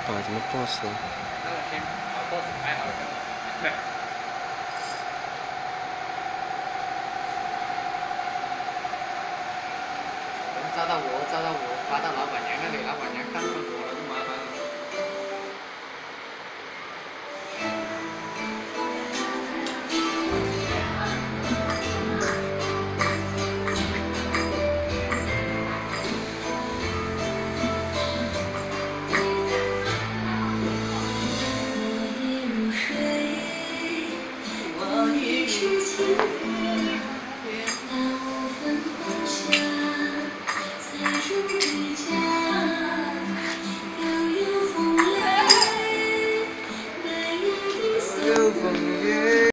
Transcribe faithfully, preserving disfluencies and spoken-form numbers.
啊，怎么 boss 了？ 那个先把 boss 排好了。对。哦，找到我，找到我，发到老板娘那里，老板娘看那么多。